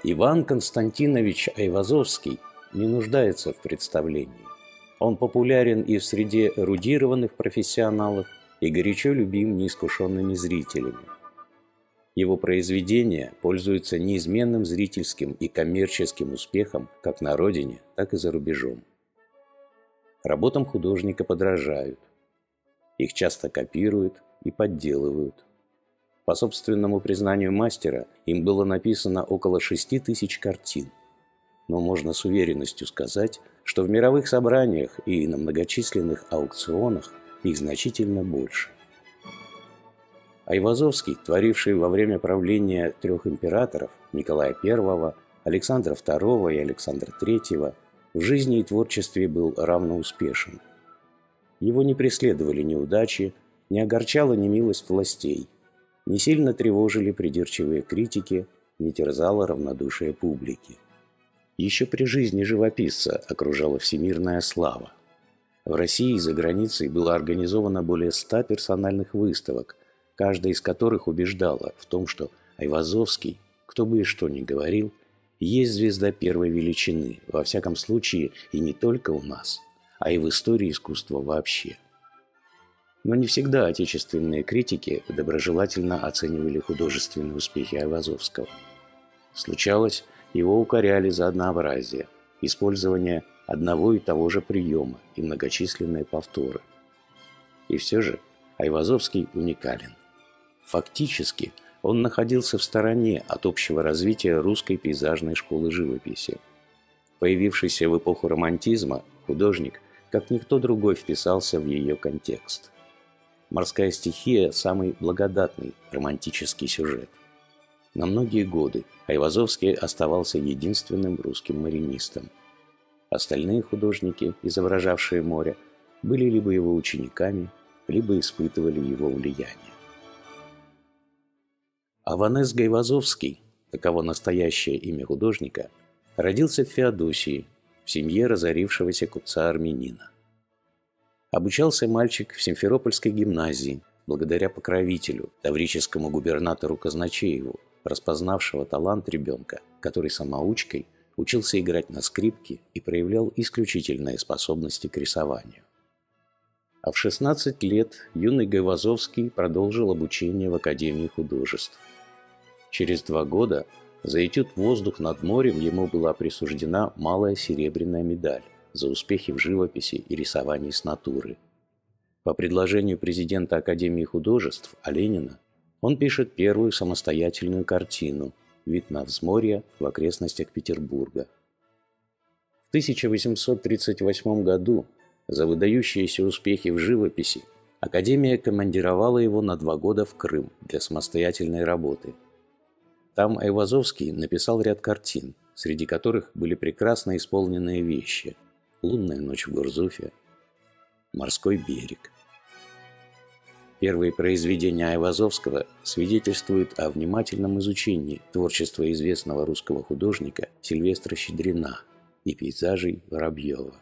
Иван Константинович Айвазовский не нуждается в представлении. Он популярен и в среде эрудированных профессионалов, и горячо любим неискушенными зрителями. Его произведения пользуются неизменным зрительским и коммерческим успехом как на родине, так и за рубежом. Работам художника подражают. Их часто копируют и подделывают. По собственному признанию мастера, им было написано около 6000 картин. Но можно с уверенностью сказать, что в мировых собраниях и на многочисленных аукционах их значительно больше. Айвазовский, творивший во время правления 3 императоров Николая I, Александра II и Александра III, в жизни и творчестве был равноуспешен. Его не преследовали неудачи, не огорчала немилость властей, не сильно тревожили придирчивые критики, не терзало равнодушие публики. Еще при жизни живописца окружала всемирная слава. В России и за границей было организовано более 100 персональных выставок, каждая из которых убеждала в том, что Айвазовский, кто бы и что ни говорил, есть звезда первой величины, во всяком случае и не только у нас, а и в истории искусства вообще. Но не всегда отечественные критики доброжелательно оценивали художественные успехи Айвазовского. Случалось, его укоряли за однообразие, использование одного и того же приема и многочисленные повторы. И все же Айвазовский уникален. Фактически он находился в стороне от общего развития русской пейзажной школы живописи. Появившийся в эпоху романтизма, художник, как никто другой, вписался в ее контекст. «Морская стихия» – самый благодатный романтический сюжет. На многие годы Айвазовский оставался единственным русским маринистом. Остальные художники, изображавшие море, были либо его учениками, либо испытывали его влияние. Аванес Айвазовский, таково настоящее имя художника, родился в Феодосии, в семье разорившегося купца-армянина. Обучался мальчик в Симферопольской гимназии, благодаря покровителю, таврическому губернатору Казначееву, распознавшего талант ребенка, который самоучкой учился играть на скрипке и проявлял исключительные способности к рисованию. А в 16 лет юный Айвазовский продолжил обучение в Академии художеств. Через 2 года за этюд «Воздух над морем» ему была присуждена малая серебряная медаль за успехи в живописи и рисовании с натуры. По предложению президента Академии художеств Оленина он пишет первую самостоятельную картину «Вид на взморье в окрестностях Петербурга». В 1838 году за выдающиеся успехи в живописи Академия командировала его на 2 года в Крым для самостоятельной работы. Там Айвазовский написал ряд картин, среди которых были прекрасно исполненные вещи: «Лунная ночь в Гурзуфе», «Морской берег». Первые произведения Айвазовского свидетельствуют о внимательном изучении творчества известного русского художника Сильвестра Щедрина и пейзажей Воробьева.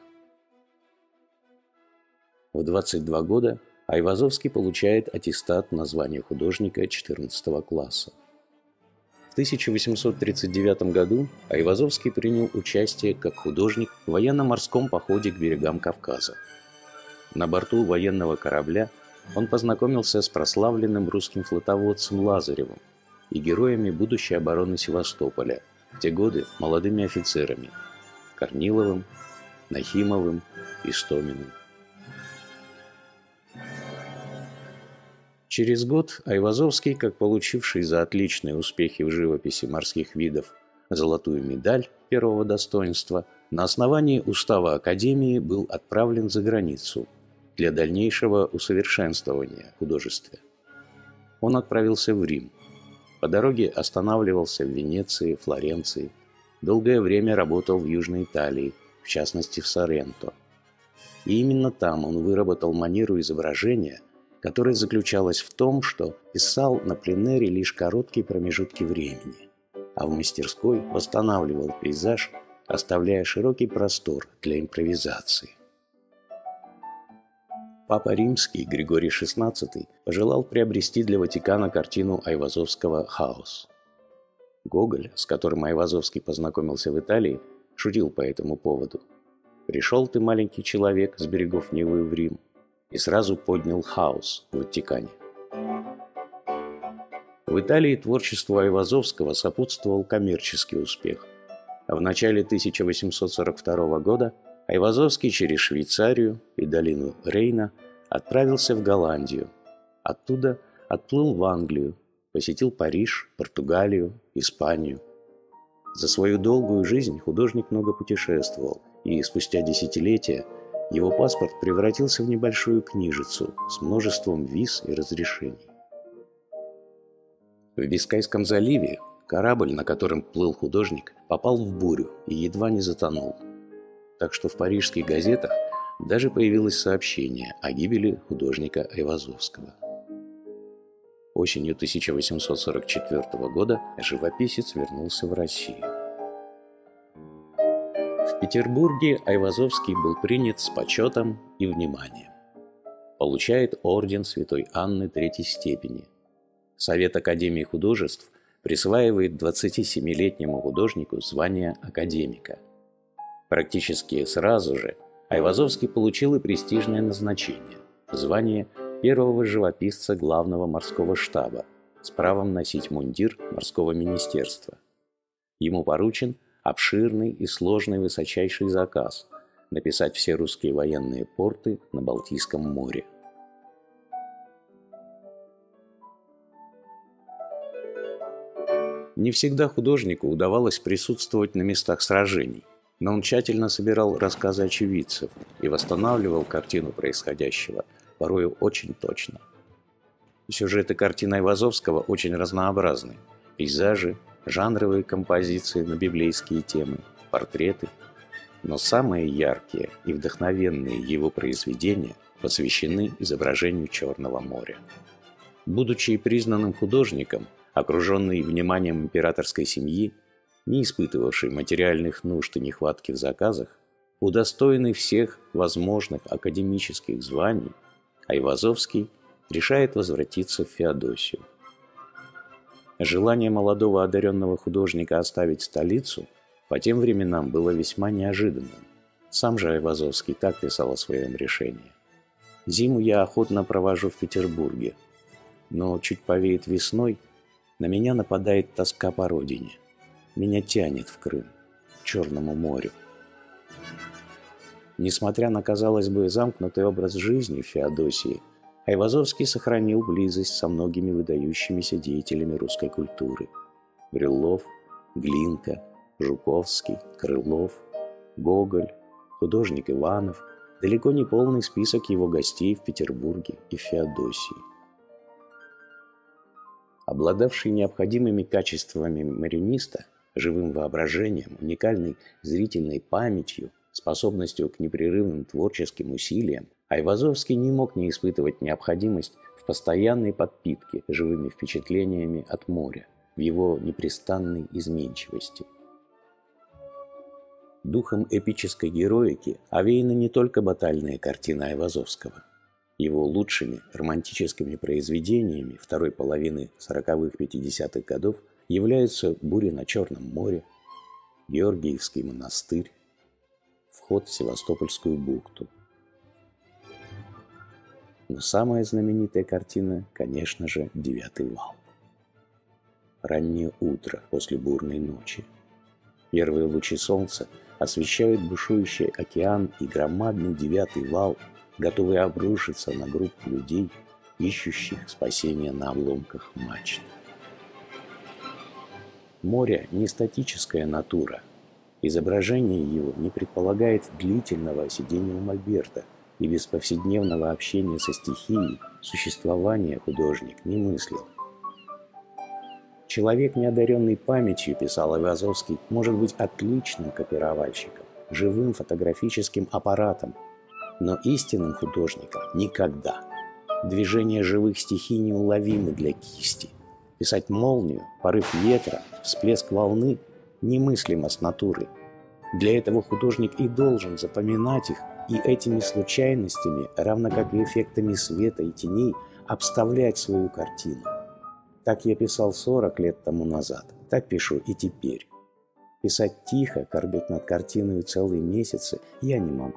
В 22 года Айвазовский получает аттестат на звание художника 14 класса. В 1839 году Айвазовский принял участие как художник в военно-морском походе к берегам Кавказа. На борту военного корабля он познакомился с прославленным русским флотоводцем Лазаревым и героями будущей обороны Севастополя, в те годы молодыми офицерами – Корниловым, Нахимовым, Истоминым. Через год Айвазовский, как получивший за отличные успехи в живописи морских видов золотую медаль первого достоинства, на основании устава Академии был отправлен за границу для дальнейшего усовершенствования в художестве. Он отправился в Рим. По дороге останавливался в Венеции, Флоренции. Долгое время работал в Южной Италии, в частности в Соренто. И именно там он выработал манеру изображения, которая заключалась в том, что писал на пленэре лишь короткие промежутки времени, а в мастерской восстанавливал пейзаж, оставляя широкий простор для импровизации. Папа Римский Григорий XVI пожелал приобрести для Ватикана картину Айвазовского «Хаос». Гоголь, с которым Айвазовский познакомился в Италии, шутил по этому поводу. «Пришел ты, маленький человек, с берегов Невы в Рим, и сразу поднял хаос в Ватикане». В Италии творчеству Айвазовского сопутствовал коммерческий успех. А в начале 1842 года Айвазовский через Швейцарию и долину Рейна отправился в Голландию. Оттуда отплыл в Англию, посетил Париж, Португалию, Испанию. За свою долгую жизнь художник много путешествовал, и спустя десятилетия его паспорт превратился в небольшую книжицу с множеством виз и разрешений. В Бискайском заливе корабль, на котором плыл художник, попал в бурю и едва не затонул. Так что в парижских газетах даже появилось сообщение о гибели художника Айвазовского. Осенью 1844 года живописец вернулся в Россию. В Петербурге Айвазовский был принят с почетом и вниманием. Получает орден Святой Анны Третьей степени. Совет Академии художеств присваивает 27-летнему художнику звание академика. Практически сразу же Айвазовский получил и престижное назначение – звание первого живописца главного морского штаба с правом носить мундир морского министерства. Ему поручен обширный и сложный высочайший заказ – написать все русские военные порты на Балтийском море. Не всегда художнику удавалось присутствовать на местах сражений, но он тщательно собирал рассказы очевидцев и восстанавливал картину происходящего, порою очень точно. Сюжеты картин Айвазовского очень разнообразны. Пейзажи, жанровые композиции на библейские темы, портреты. Но самые яркие и вдохновенные его произведения посвящены изображению Черного моря. Будучи признанным художником, окруженный вниманием императорской семьи, не испытывавший материальных нужд и нехватки в заказах, удостоенный всех возможных академических званий, Айвазовский решает возвратиться в Феодосию. Желание молодого одаренного художника оставить столицу по тем временам было весьма неожиданным. Сам же Айвазовский так писал о своем решении. «Зиму я охотно провожу в Петербурге, но чуть повеет весной, на меня нападает тоска по родине. Меня тянет в Крым, к Черному морю». Несмотря на, казалось бы, замкнутый образ жизни в Феодосии, Айвазовский сохранил близость со многими выдающимися деятелями русской культуры. Брюллов, Глинка, Жуковский, Крылов, Гоголь, художник Иванов, далеко не полный список его гостей в Петербурге и Феодосии. Обладавший необходимыми качествами мариониста, живым воображением, уникальной зрительной памятью, способностью к непрерывным творческим усилиям, Айвазовский не мог не испытывать необходимость в постоянной подпитке живыми впечатлениями от моря, в его непрестанной изменчивости. Духом эпической героики овеяны не только батальные картины Айвазовского. Его лучшими романтическими произведениями второй половины 40-х-50-х годов являются «Буря на Черном море», «Георгиевский монастырь», «Вход в Севастопольскую бухту». Но самая знаменитая картина, конечно же, «Девятый вал». Раннее утро после бурной ночи. Первые лучи солнца освещают бушующий океан и громадный девятый вал, готовый обрушиться на группу людей, ищущих спасения на обломках мачт. Море не статическая натура. Изображение его не предполагает длительного сидения у мольберта, и без повседневного общения со стихией существования художник не мыслил. Человек, неодаренный памятью, писал Айвазовский, может быть отличным копировальщиком, живым фотографическим аппаратом, но истинным художником никогда. Движения живых стихий неуловимы для кисти. Писать молнию, порыв ветра, всплеск волны немыслимо с натурой. Для этого художник и должен запоминать их и этими случайностями, равно как и эффектами света и теней, обставлять свою картину. Так я писал 40 лет тому назад, Так пишу и теперь. Писать тихо, корбеть над картиной целые месяцы я не могу.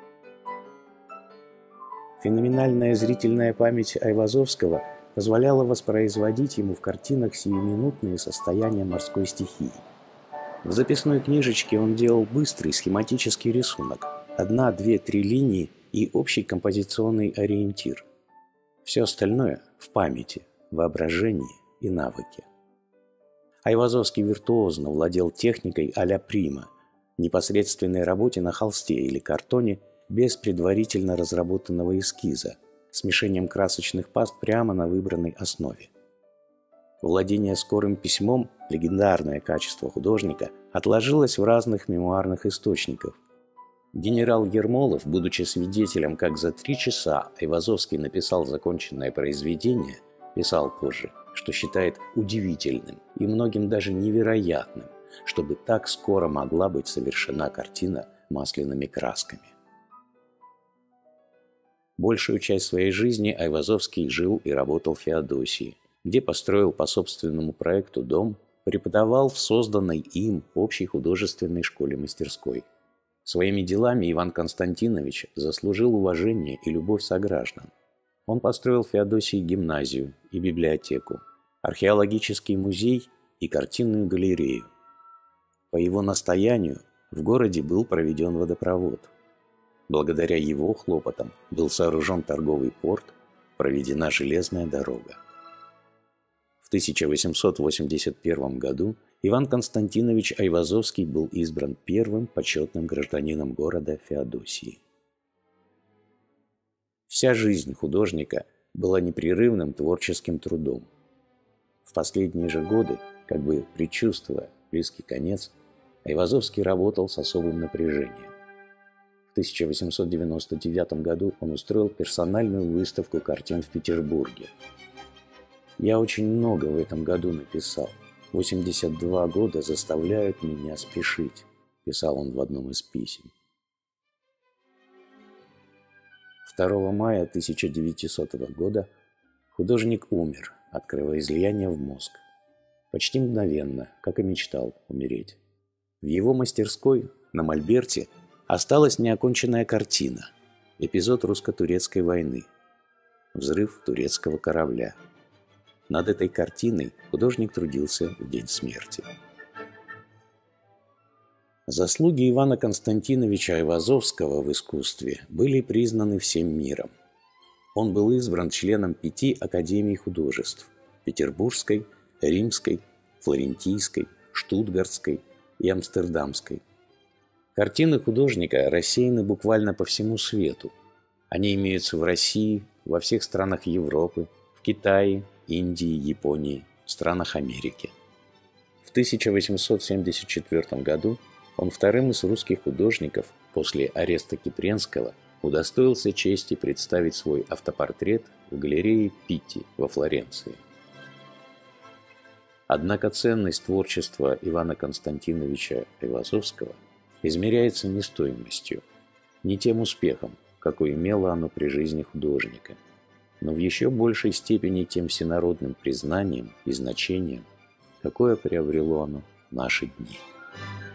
Феноменальная зрительная память Айвазовского позволяла воспроизводить ему в картинах сиюминутные состояния морской стихии. В записной книжечке он делал быстрый схематический рисунок, 1, 2, 3 линии и общий композиционный ориентир. Все остальное в памяти, воображении и навыке. Айвазовский виртуозно владел техникой а-ля прима, непосредственной работе на холсте или картоне без предварительно разработанного эскиза, смешением красочных паст прямо на выбранной основе. Владение скорым письмом, легендарное качество художника, отложилось в разных мемуарных источниках. Генерал Ермолов, будучи свидетелем, как за 3 часа Айвазовский написал законченное произведение, писал позже, что считает удивительным и многим даже невероятным, чтобы так скоро могла быть совершена картина масляными красками. Большую часть своей жизни Айвазовский жил и работал в Феодосии, где построил по собственному проекту дом, преподавал в созданной им общей художественной школе-мастерской. Своими делами Иван Константинович заслужил уважение и любовь сограждан. Он построил в Феодосии гимназию и библиотеку, археологический музей и картинную галерею. По его настоянию в городе был проведен водопровод. Благодаря его хлопотам был сооружен торговый порт, проведена железная дорога. В 1881 году Иван Константинович Айвазовский был избран первым почетным гражданином города Феодосии. Вся жизнь художника была непрерывным творческим трудом. В последние же годы, как бы предчувствуя близкий конец, Айвазовский работал с особым напряжением. В 1899 году он устроил персональную выставку картин в Петербурге. «Я очень много в этом году написал. 82 года заставляют меня спешить», – писал он в одном из писем. 2 мая 1900 года художник умер от кровоизлияния в мозг. Почти мгновенно, как и мечтал умереть. В его мастерской на мольберте осталась неоконченная картина «Эпизод русско-турецкой войны. Взрыв турецкого корабля». Над этой картиной художник трудился в день смерти. Заслуги Ивана Константиновича Айвазовского в искусстве были признаны всем миром. Он был избран членом 5 академий художеств – Петербургской, Римской, Флорентийской, Штутгартской и Амстердамской. Картины художника рассеяны буквально по всему свету. Они имеются в России, во всех странах Европы, в Китае, Индии, Японии, в странах Америки. В 1874 году он вторым из русских художников после ареста Кипренского удостоился чести представить свой автопортрет в галерее Питти во Флоренции. Однако ценность творчества Ивана Константиновича Айвазовского измеряется не стоимостью, не тем успехом, какой имело оно при жизни художника, но в еще большей степени тем всенародным признанием и значением, какое приобрело оно в наши дни.